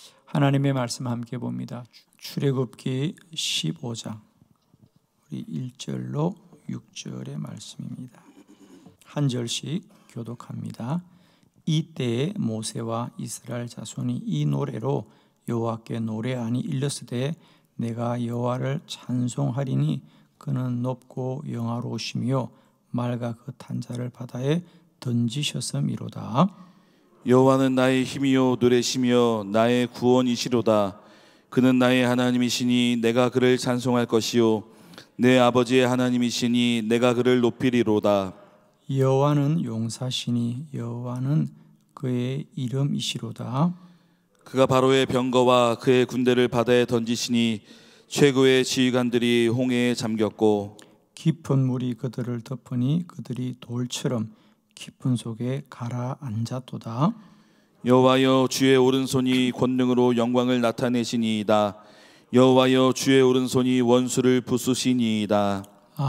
하나님의 말씀 함께 봅니다. 출애굽기 15장 우리 1절로 6절의 말씀입니다. 한 절씩 교독합니다. 이때에 모세와 이스라엘 자손이 이 노래로 여호와께 노래하니 일렀으되 내가 여호와를 찬송하리니 그는 높고 영화로우시며 말과 그 탄자를 바다에 던지셨음이로다. 여호와는 나의 힘이요 노래시며 나의 구원이시로다. 그는 나의 하나님이시니 내가 그를 찬송할 것이요 내 아버지의 하나님이시니 내가 그를 높이리로다. 여호와는 용사시니 여호와는 그의 이름이시로다. 그가 바로의 병거와 그의 군대를 바다에 던지시니 최고의 지휘관들이 홍해에 잠겼고 깊은 물이 그들을 덮으니 그들이 돌처럼 깊은 속에 가라앉았도다. 여호와여 주의 오른손이 권능으로 영광을 나타내시니이다. 여호와여 주의 오른손이 원수를 부수시니이다.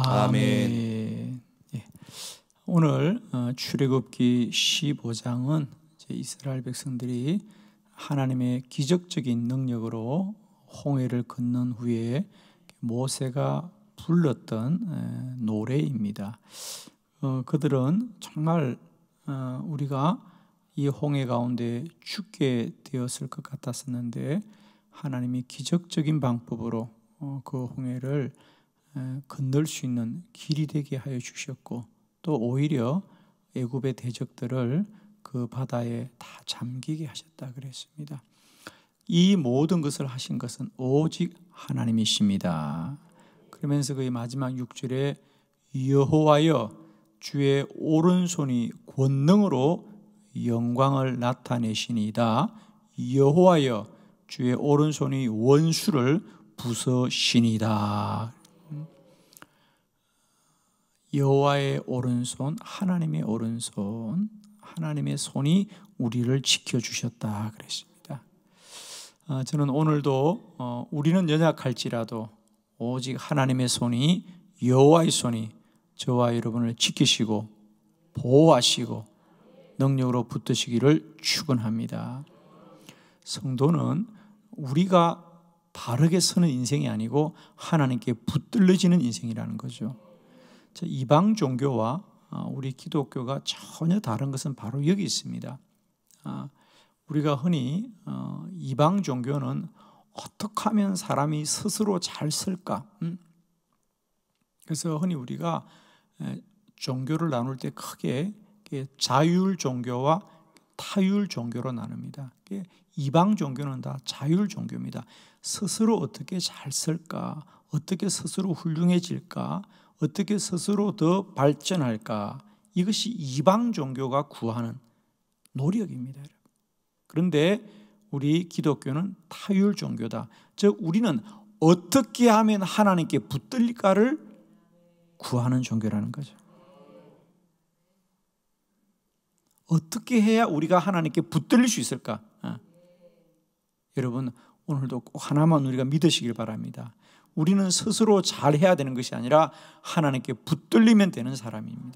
아멘. 예. 오늘 출애굽기 15장은 이스라엘 백성들이 하나님의 기적적인 능력으로 홍해를 건넌 후에 모세가 불렀던 노래입니다. 그들은 정말 우리가 이 홍해 가운데 죽게 되었을 것 같았었는데 하나님이 기적적인 방법으로 그 홍해를 건널 수 있는 길이 되게 하여 주셨고 또 오히려 애굽의 대적들을 그 바다에 다 잠기게 하셨다 그랬습니다. 이 모든 것을 하신 것은 오직 하나님이십니다. 그러면서 그 마지막 6절에 여호와여 주의 오른손이 권능으로 영광을 나타내시니이다. 여호와여 주의 오른손이 원수를 부서시니이다. 여호와의 오른손, 하나님의 오른손, 하나님의 손이 우리를 지켜주셨다 그랬습니다. 저는 오늘도 우리는 연약할지라도 오직 하나님의 손이, 여호와의 손이 저와 여러분을 지키시고 보호하시고 능력으로 붙드시기를 축원합니다. 성도는 우리가 바르게 서는 인생이 아니고 하나님께 붙들려지는 인생이라는 거죠. 이방 종교와 우리 기독교가 전혀 다른 것은 바로 여기 있습니다. 우리가 흔히 이방 종교는 어떻게 하면 사람이 스스로 잘 살까? 그래서 흔히 우리가 종교를 나눌 때 크게 자율 종교와 타율 종교로 나눕니다. 이방 종교는 다 자율 종교입니다. 스스로 어떻게 잘 살까? 어떻게 스스로 훌륭해질까? 어떻게 스스로 더 발전할까? 이것이 이방 종교가 구하는 노력입니다. 그런데 우리 기독교는 타율 종교다. 즉 우리는 어떻게 하면 하나님께 붙들릴까를 구하는 종교라는 거죠. 어떻게 해야 우리가 하나님께 붙들릴 수 있을까? 여러분 오늘도 꼭 하나만 우리가 믿으시길 바랍니다. 우리는 스스로 잘해야 되는 것이 아니라 하나님께 붙들리면 되는 사람입니다.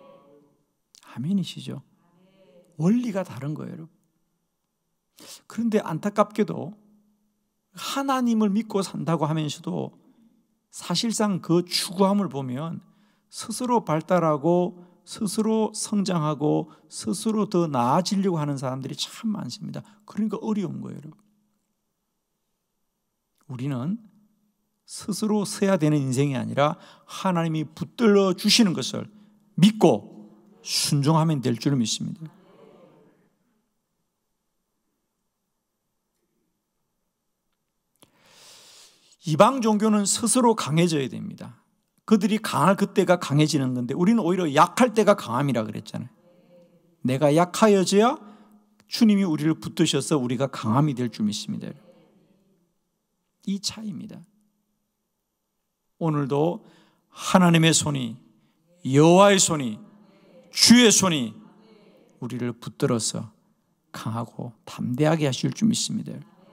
아멘이시죠? 원리가 다른 거예요, 여러분. 그런데 안타깝게도 하나님을 믿고 산다고 하면서도 사실상 그 추구함을 보면 스스로 발달하고 스스로 성장하고 스스로 더 나아지려고 하는 사람들이 참 많습니다. 그러니까 어려운 거예요, 여러분. 우리는 스스로 서야 되는 인생이 아니라 하나님이 붙들어 주시는 것을 믿고 순종하면 될 줄 믿습니다. 이방 종교는 스스로 강해져야 됩니다. 그들이 강할 그때가 강해지는 건데 우리는 오히려 약할 때가 강함이라 그랬잖아요. 내가 약하여져야 주님이 우리를 붙드셔서 우리가 강함이 될 줄 믿습니다. 이 차이입니다. 오늘도 하나님의 손이, 여호와의 손이, 주의 손이 우리를 붙들어서 강하고 담대하게 하실 줄 믿습니다.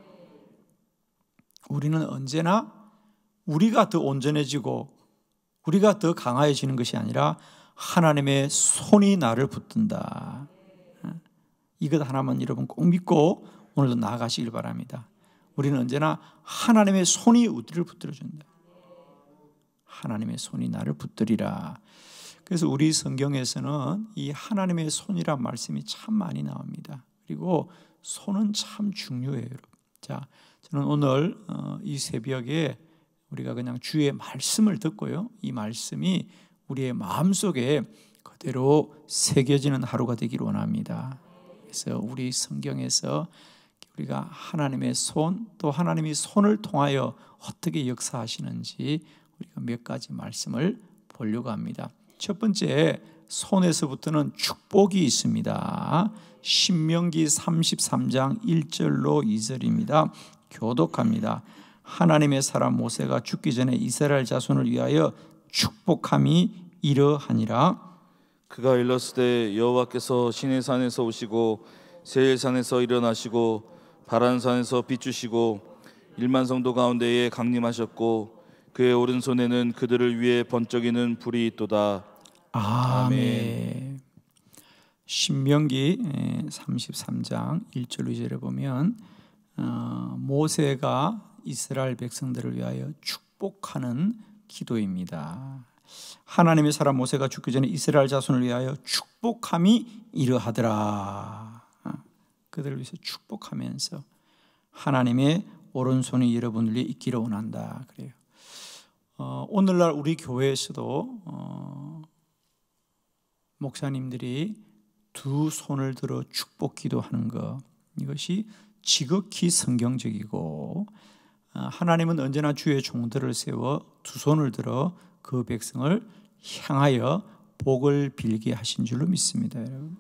우리는 언제나 우리가 더 온전해지고 우리가 더 강해지는 것이 아니라 하나님의 손이 나를 붙든다. 이것 하나만 여러분 꼭 믿고 오늘도 나아가시길 바랍니다. 우리는 언제나 하나님의 손이 우리를 붙들어준다. 하나님의 손이 나를 붙들이라. 그래서 우리 성경에서는 이 하나님의 손이란 말씀이 참 많이 나옵니다. 그리고 손은 참 중요해요, 여러분. 자, 저는 오늘 이 새벽에 우리가 그냥 주의 말씀을 듣고요, 이 말씀이 우리의 마음속에 그대로 새겨지는 하루가 되기를 원합니다. 그래서 우리 성경에서 우리가 하나님의 손, 또 하나님이 손을 통하여 어떻게 역사하시는지 우리가 몇 가지 말씀을 보려고 합니다. 첫 번째, 손에서부터는 축복이 있습니다. 신명기 33장 1절로 2절입니다. 교독합니다. 하나님의 사람 모세가 죽기 전에 이스라엘 자손을 위하여 축복함이 이러하니라. 그가 일렀을 때 여호와께서 시내산에서 오시고 세일산에서 일어나시고 바란산에서 비추시고 1만 성도 가운데에 강림하셨고 그의 오른손에는 그들을 위해 번쩍이는 불이 있도다. 아멘. 신명기 33장 1절 2절에 보면 모세가 이스라엘 백성들을 위하여 축복하는 기도입니다. 하나님의 사람 모세가 죽기 전에 이스라엘 자손을 위하여 축복함이 이러하더라. 그들을 위해서 축복하면서 하나님의 오른손이 여러분을 위해 있기를 원한다. 그래요. 오늘날 우리 교회에서도 목사님들이 두 손을 들어 축복 기도하는 것, 이것이 지극히 성경적이고, 하나님은 언제나 주의 종들을 세워 두 손을 들어 그 백성을 향하여 복을 빌게 하신 줄로 믿습니다. 여러분.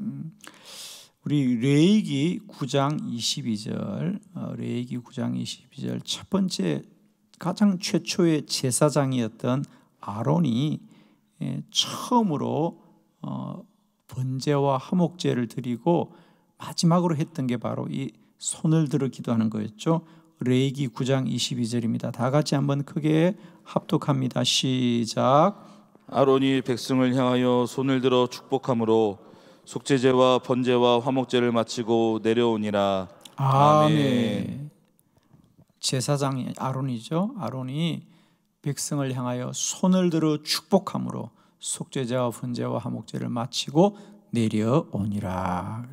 우리 레위기 9장 22절, 레위기 9장 22절 첫 번째 가장 최초의 제사장이었던 아론이 처음으로 번제와 화목제를 드리고 마지막으로 했던 게 바로 이 손을 들어 기도하는 거였죠. 레위기 9장 22절입니다. 다 같이 한번 크게 합독합니다. 시작. 아론이 백성을 향하여 손을 들어 축복함으로 속죄제와 번제와 화목제를 마치고 내려오니라. 아멘. 제사장이 아론이죠. 아론이 백성을 향하여 손을 들어 축복함으로 속죄제와 번제와 화목제를 마치고 내려오니라.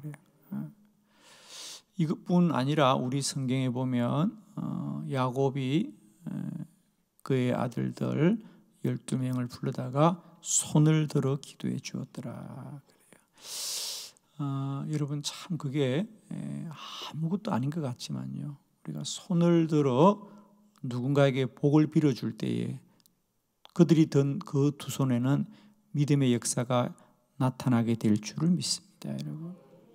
이것뿐 아니라 우리 성경에 보면 야곱이 그의 아들들 12명을 불러다가 손을 들어 기도해 주었더라. 여러분 참 그게 아무것도 아닌 것 같지만요, 우리가 손을 들어 누군가에게 복을 빌어줄 때에 그들이 든 그 두 손에는 믿음의 역사가 나타나게 될 줄을 믿습니다. 여러분,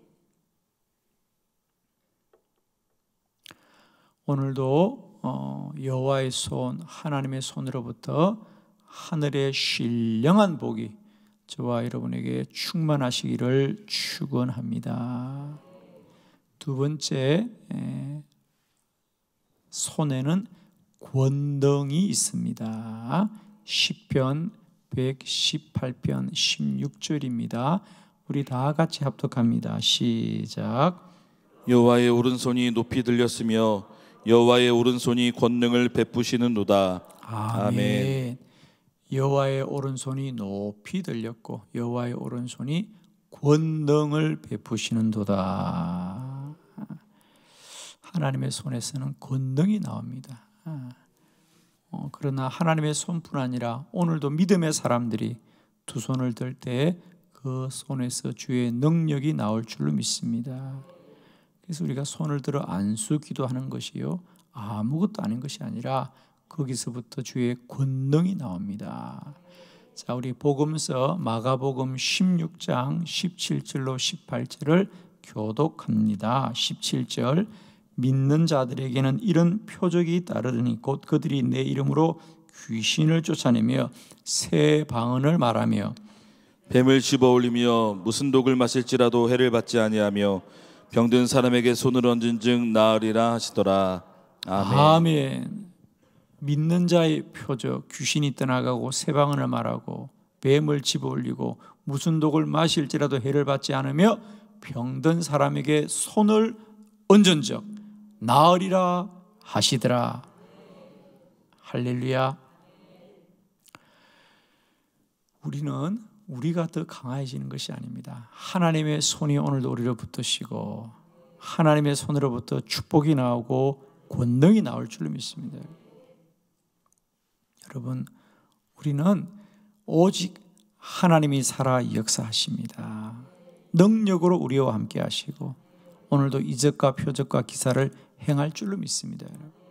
오늘도 여호와의 손, 하나님의 손으로부터 하늘의 신령한 복이 저와 여러분에게 충만하시기를 축원합니다. 두 번째, 손에는 권능이 있습니다. 시편 118편 16절입니다. 우리 다 같이 합독합니다. 시작. 여호와의 오른손이 높이 들렸으며 여호와의 오른손이 권능을 베푸시는도다. 아멘. 여호와의 오른손이 높이 들렸고 여호와의 오른손이 권능을 베푸시는도다. 하나님의 손에서는 권능이 나옵니다. 그러나 하나님의 손뿐 아니라 오늘도 믿음의 사람들이 두 손을 들 때 그 손에서 주의 능력이 나올 줄로 믿습니다. 그래서 우리가 손을 들어 안수 기도하는 것이요, 아무것도 아닌 것이 아니라 거기서부터 주의 권능이 나옵니다. 자, 우리 복음서 마가복음 16장 17절로 18절을 교독합니다. 17절. 믿는 자들에게는 이런 표적이 따르니 곧 그들이 내 이름으로 귀신을 쫓아내며 새 방언을 말하며 뱀을 집어올리며 무슨 독을 마실지라도 해를 받지 아니하며 병든 사람에게 손을 얹은 즉 나으리라 하시더라. 아멘. 아멘. 믿는 자의 표적, 귀신이 떠나가고 새 방언을 말하고 뱀을 집어올리고 무슨 독을 마실지라도 해를 받지 않으며 병든 사람에게 손을 온전적 나으리라 하시더라. 할렐루야. 우리는 우리가 더 강해지는 것이 아닙니다. 하나님의 손이 오늘도 우리를 붙드시고 하나님의 손으로부터 축복이 나오고 권능이 나올 줄로 믿습니다. 여러분, 우리는 오직 하나님이 살아 역사하십니다. 능력으로 우리와 함께 하시고 오늘도 이적과 표적과 기사를 행할 줄로 믿습니다.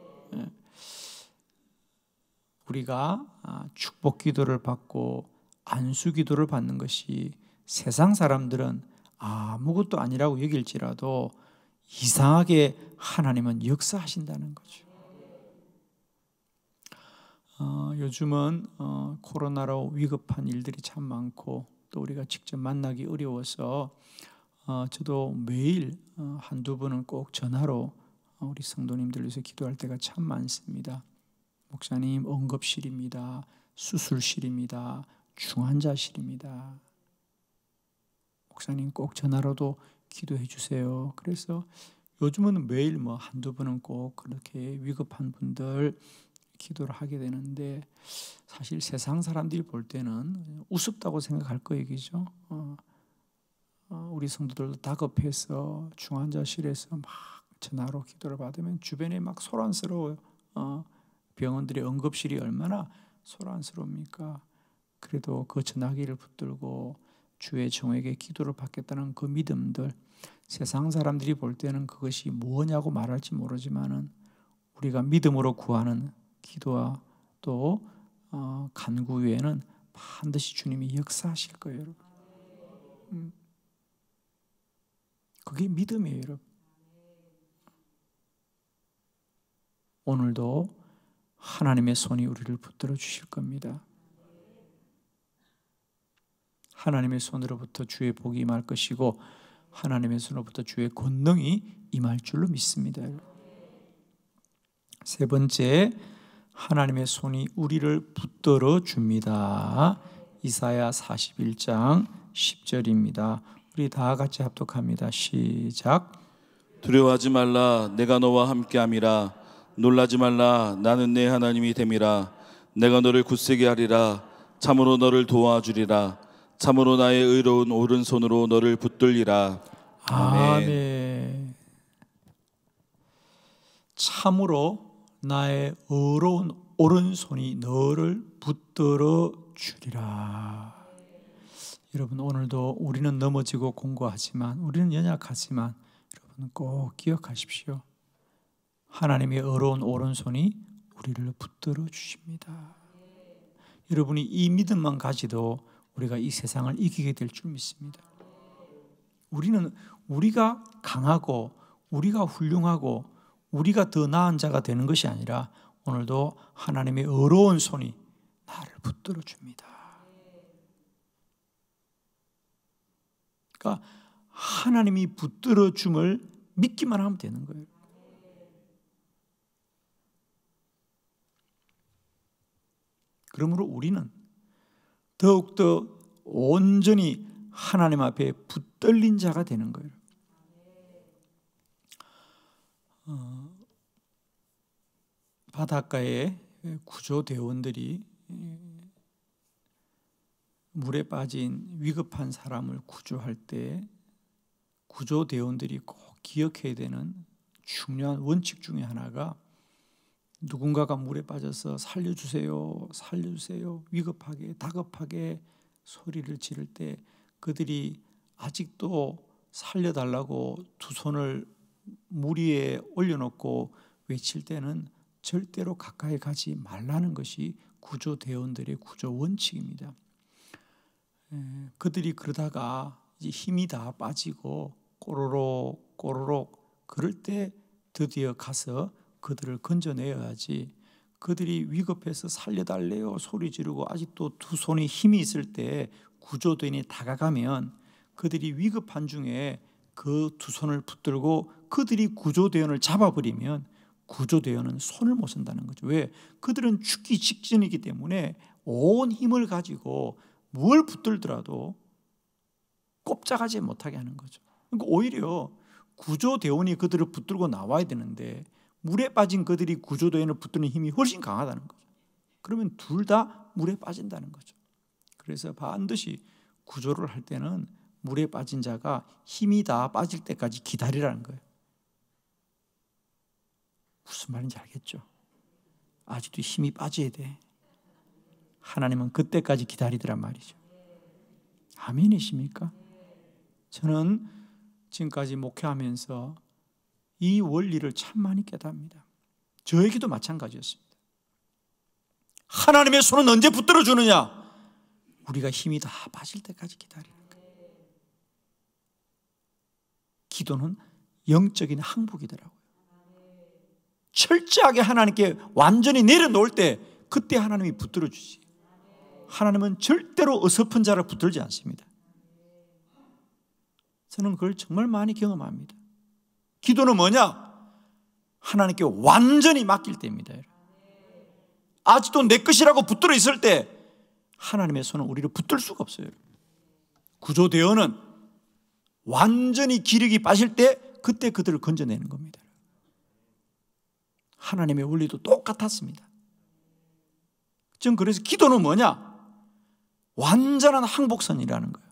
우리가 축복 기도를 받고 안수 기도를 받는 것이 세상 사람들은 아무것도 아니라고 여길지라도 이상하게 하나님은 역사하신다는 거죠. 요즘은 코로나로 위급한 일들이 참 많고 또 우리가 직접 만나기 어려워서 저도 매일 한두 번은 꼭 전화로 우리 성도님들 위해서 기도할 때가 참 많습니다. 목사님, 응급실입니다. 수술실입니다. 중환자실입니다. 목사님 꼭 전화로도 기도해 주세요. 그래서 요즘은 매일 한두 번은 꼭 그렇게 위급한 분들 기도를 하게 되는데 사실 세상 사람들이 볼 때는 우습다고 생각할 거예요. 그죠? 우리 성도들도 다급해서 중환자실에서 막 전화로 기도를 받으면 주변에 막 소란스러워요. 병원들의 응급실이 얼마나 소란스러웁니까? 그래도 그 전화기를 붙들고 주의 종에게 기도를 받겠다는 그 믿음들, 세상 사람들이 볼 때는 그것이 뭐냐고 말할지 모르지만은 우리가 믿음으로 구하는 기도와 또 간구 외에는 반드시 주님이 역사하실 거예요, 여러분. 그게 믿음이에요, 여러분. 오늘도 하나님의 손이 우리를 붙들어 주실 겁니다. 하나님의 손으로부터 주의 복이 임할 것이고 하나님의 손으로부터 주의 권능이 임할 줄로 믿습니다. 세 번째, 하나님의 손이 우리를 붙들어 줍니다. 이사야 41장 10절입니다. 우리 다 같이 합독합니다. 시작. 두려워하지 말라, 내가 너와 함께함이라. 놀라지 말라, 나는 내 하나님이 됨이라. 내가 너를 굳세게 하리라. 참으로 너를 도와주리라. 참으로 나의 의로운 오른손으로 너를 붙들리라. 아멘. 참으로 나의 의로운 오른손이 너를 붙들어 주리라. 여러분, 오늘도 우리는 넘어지고 공고하지만, 우리는 연약하지만 여러분 꼭 기억하십시오. 하나님의 의로운 오른손이 우리를 붙들어 주십니다. 여러분이 이 믿음만 가지도 우리가 이 세상을 이기게 될 줄 믿습니다. 우리가 강하고 우리가 훌륭하고 우리가 더 나은 자가 되는 것이 아니라 오늘도 하나님의 의로운 손이 나를 붙들어 줍니다. 그러니까 하나님이 붙들어 줌을 믿기만 하면 되는 거예요. 그러므로 우리는 더욱더 온전히 하나님 앞에 붙들린 자가 되는 거예요. 바닷가에 구조대원들이 물에 빠진 위급한 사람을 구조할 때 구조대원들이 꼭 기억해야 되는 중요한 원칙 중에 하나가 누군가가 물에 빠져서 살려주세요, 살려주세요, 위급하게, 다급하게 소리를 지를 때 그들이 아직도 살려달라고 두 손을 물 위에 올려놓고 외칠 때는 절대로 가까이 가지 말라는 것이 구조대원들의 구조 원칙입니다. 그들이 그러다가 이제 힘이 다 빠지고 꼬로록 꼬로록 그럴 때 드디어 가서 그들을 건져내야지, 그들이 위급해서 살려달래요 소리 지르고 아직도 두 손에 힘이 있을 때 구조대원이 다가가면 그들이 위급한 중에 그 두 손을 붙들고 그들이 구조대원을 잡아버리면 구조대원은 손을 못 쓴다는 거죠. 왜? 그들은 죽기 직전이기 때문에 온 힘을 가지고 뭘 붙들더라도 꼼짝하지 못하게 하는 거죠. 그러니까 오히려 구조대원이 그들을 붙들고 나와야 되는데 물에 빠진 그들이 구조대원을 붙드는 힘이 훨씬 강하다는 거죠. 그러면 둘 다 물에 빠진다는 거죠. 그래서 반드시 구조를 할 때는 물에 빠진 자가 힘이 다 빠질 때까지 기다리라는 거예요. 무슨 말인지 알겠죠? 아직도 힘이 빠져야 돼. 하나님은 그때까지 기다리더란 말이죠. 아멘이십니까? 저는 지금까지 목회하면서 이 원리를 참 많이 깨닫습니다. 저에게도 마찬가지였습니다. 하나님의 손은 언제 붙들어 주느냐? 우리가 힘이 다 빠질 때까지 기다리는 거예요. 기도는 영적인 항복이더라고요. 철저하게 하나님께 완전히 내려놓을 때 그때 하나님이 붙들어 주지. 하나님은 절대로 어설픈 자를 붙들지 않습니다. 저는 그걸 정말 많이 경험합니다. 기도는 뭐냐? 하나님께 완전히 맡길 때입니다. 아직도 내 것이라고 붙들어 있을 때 하나님의 손은 우리를 붙들 수가 없어요. 구조대원은 완전히 기력이 빠질 때 그때 그들을 건져내는 겁니다. 하나님의 원리도 똑같았습니다. 전 그래서 기도는 뭐냐? 완전한 항복선이라는 거예요.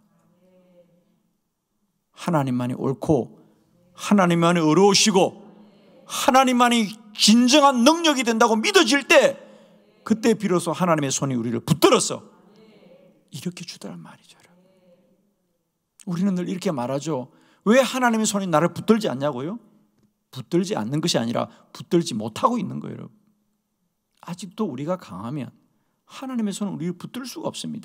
하나님만이 옳고 하나님만이 의로우시고 하나님만이 진정한 능력이 된다고 믿어질 때 그때 비로소 하나님의 손이 우리를 붙들어서 이렇게 주더란 말이죠. 우리는 늘 이렇게 말하죠. 왜 하나님의 손이 나를 붙들지 않냐고요? 붙들지 않는 것이 아니라 붙들지 못하고 있는 거예요. 여러분. 아직도 우리가 강하면 하나님의 손은 우리를 붙들 수가 없습니다.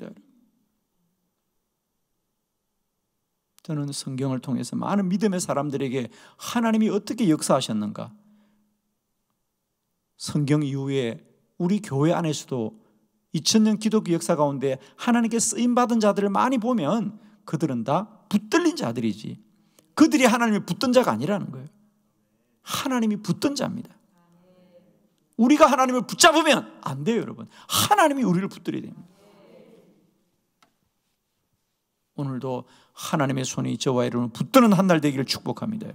저는 성경을 통해서 많은 믿음의 사람들에게 하나님이 어떻게 역사하셨는가, 성경 이후에 우리 교회 안에서도 2000년 기독교 역사 가운데 하나님께 쓰임받은 자들을 많이 보면 그들은 다 붙들린 자들이지 그들이 하나님을 붙든 자가 아니라는 거예요. 하나님이 붙든 자입니다. 우리가 하나님을 붙잡으면 안 돼요, 여러분. 하나님이 우리를 붙들어야 됩니다. 오늘도 하나님의 손이 저와 여러분을 붙드는 한 날 되기를 축복합니다.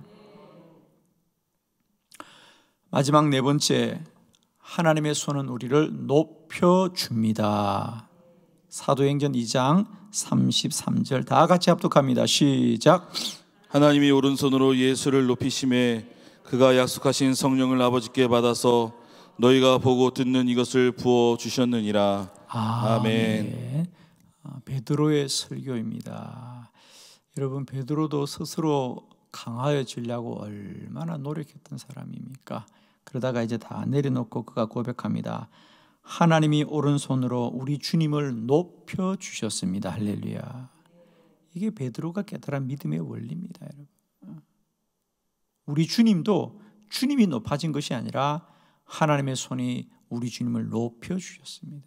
마지막 네 번째, 하나님의 손은 우리를 높여줍니다. 사도행전 2장 33절 다 같이 합독합니다. 시작. 하나님이 오른손으로 예수를 높이심에 그가 약속하신 성령을 아버지께 받아서 너희가 보고 듣는 이것을 부어주셨느니라. 아멘. 베드로의 설교입니다. 여러분, 베드로도 스스로 강하여지려고 얼마나 노력했던 사람입니까? 그러다가 이제 다 내려놓고 그가 고백합니다. 하나님이 오른손으로 우리 주님을 높여주셨습니다. 할렐루야. 이게 베드로가 깨달은 믿음의 원리입니다. 여러분. 우리 주님도 주님이 높아진 것이 아니라 하나님의 손이 우리 주님을 높여주셨습니다.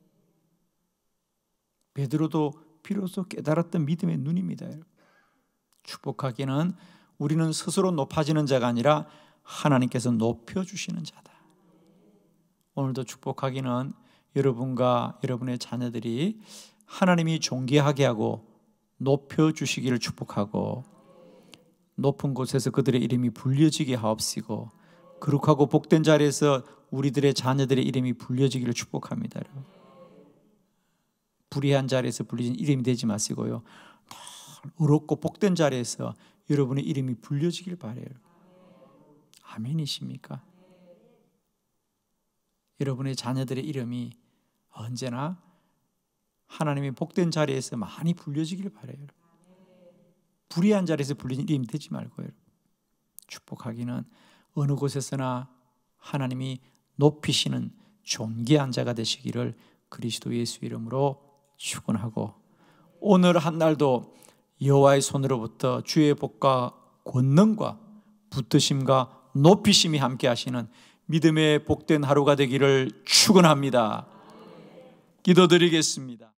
베드로도 비로소 깨달았던 믿음의 눈입니다. 여러분. 축복하기는 우리는 스스로 높아지는 자가 아니라 하나님께서 높여주시는 자다. 오늘도 축복하기는 여러분과 여러분의 자녀들이 하나님이 존귀하게 하고 높여주시기를 축복하고 높은 곳에서 그들의 이름이 불려지게 하옵시고 거룩하고 복된 자리에서 우리들의 자녀들의 이름이 불려지기를 축복합니다. 불의한 자리에서 불리진 이름이 되지 마시고요, 의롭고 복된 자리에서 여러분의 이름이 불려지길 바라요. 아멘이십니까? 여러분의 자녀들의 이름이 언제나 하나님의 복된 자리에서 많이 불려지길 바라요. 불의한 자리에서 불리는 이름이 되지 말고요. 축복하기는 어느 곳에서나 하나님이 높이시는 존귀한 자가 되시기를 그리스도 예수 이름으로 축원하고, 오늘 한 날도 여호와의 손으로부터 주의 복과 권능과 붙드심과 높이심이 함께 하시는 믿음의 복된 하루가 되기를 축원합니다. 기도드리겠습니다.